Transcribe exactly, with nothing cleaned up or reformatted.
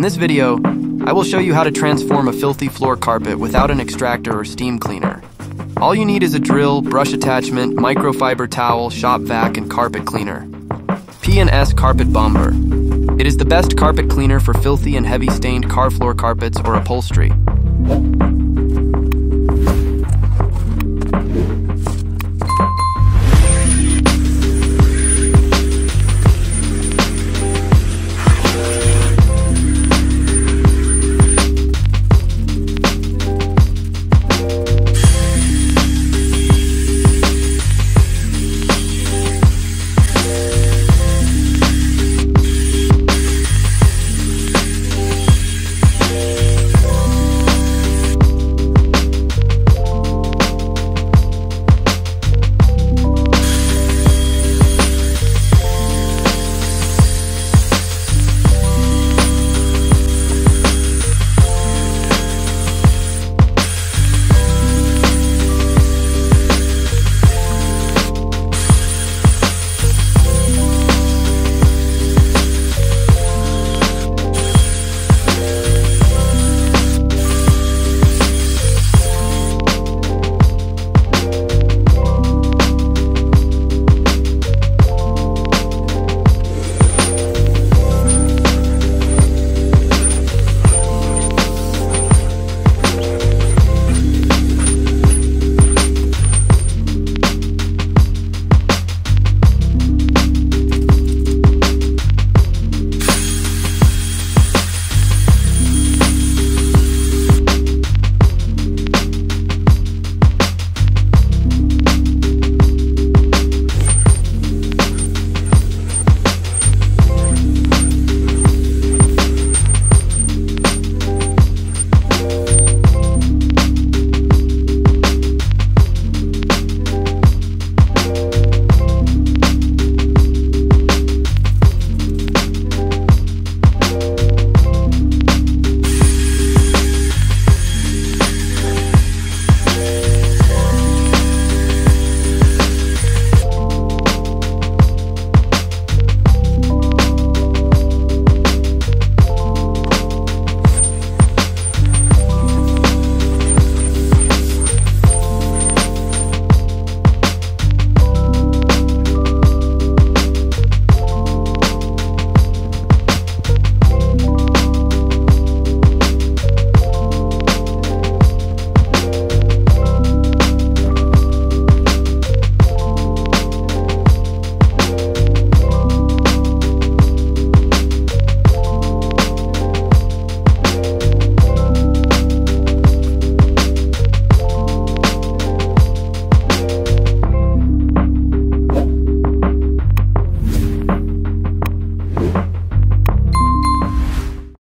In this video, I will show you how to transform a filthy floor carpet without an extractor or steam cleaner. All you need is a drill, brush attachment, microfiber towel, shop vac, and carpet cleaner. P and S Carpet Bomber. It is the best carpet cleaner for filthy and heavy stained car floor carpets or upholstery.